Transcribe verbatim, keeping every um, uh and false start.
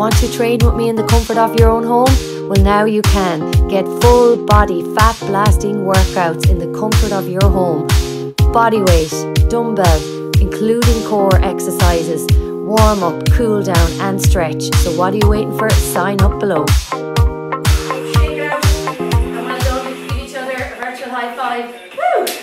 Want to train with me in the comfort of your own home? Well, now you can. Get full body fat blasting workouts in the comfort of your home. Body weight, dumbbell, including core exercises, warm up, cool down and stretch. So what are you waiting for? Sign up below. Shake it out. And well done. Give each other a virtual high five. Woo!